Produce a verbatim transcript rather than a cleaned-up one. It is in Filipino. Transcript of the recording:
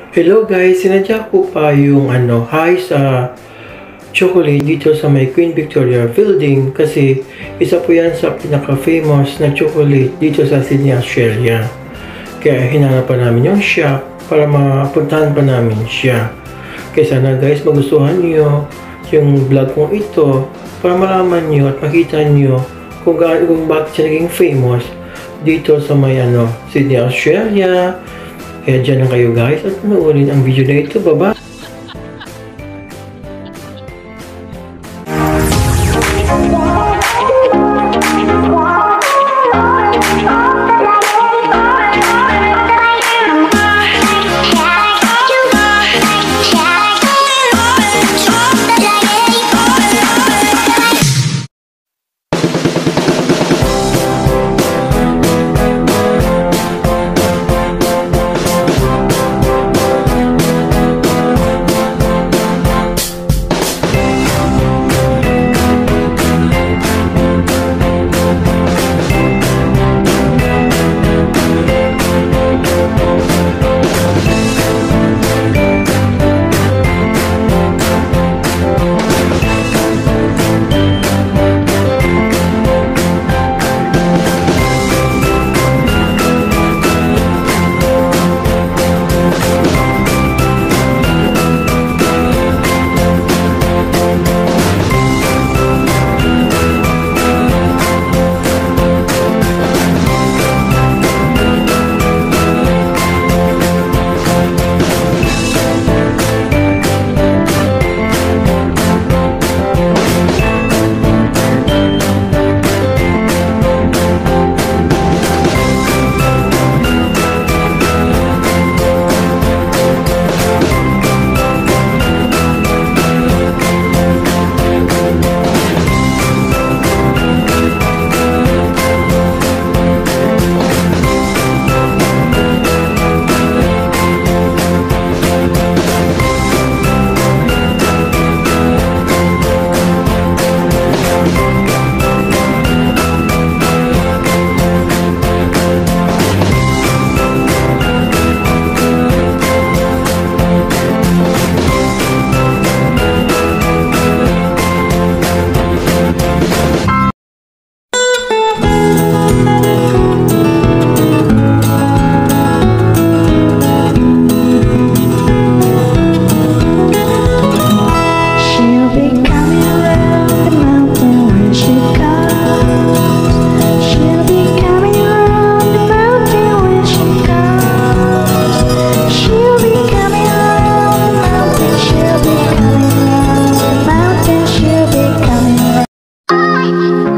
Hello guys, sinadya ko pa yung ano, HAIGH'S uh, chocolate dito sa may Queen Victoria building kasi isa po yan sa pinaka-famous na chocolate dito sa Sydney, Australia. Kaya hinanapan namin yung shop para mapuntahan pa namin siya. Kaya sana guys magustuhan niyo yung vlog kong ito para malaman niyo at makita niyo kung, kung bakit siya naging famous dito sa may ano, Sydney, Australia. Kaya dyan lang kayo guys at panoorin ang video na ito. Bye-bye! Bye.